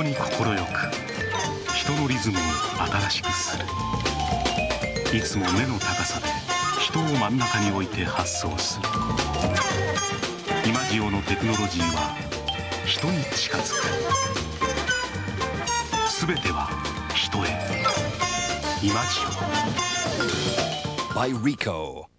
に快く人のリズムを新しくする。いつも目の高さで人を真ん中に置いて発想する。イマジオのテクノロジーは人に近づく。すべては人へ。イマジオ by Rico